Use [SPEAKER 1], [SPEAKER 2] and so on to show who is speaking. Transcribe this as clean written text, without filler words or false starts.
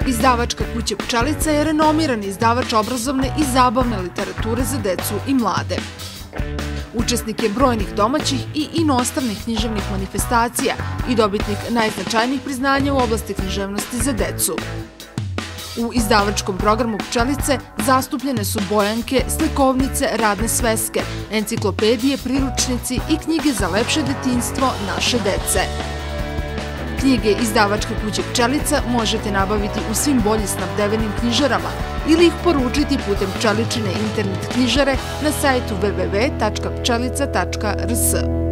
[SPEAKER 1] Izdavačka kuća Pčelica je renomirani izdavač obrazovne i zabavne literature za decu i mlade. Učesnik je brojnih domaćih i inostranih književnih manifestacija i dobitnik najznačajnijih priznanja u oblasti književnosti za decu. U izdavačkom programu Pčelice zastupljene su bojanke, slikovnice, radne sveske, enciklopedije, priručnici i knjige za lepše detinjstvo naše dece. Knjige izdavačke kuće Pčelica možete nabaviti u svim bolje snabdevenim knjižarama ili ih poručiti putem Pčeličine internet knjižare na sajtu www.pčelica.rs.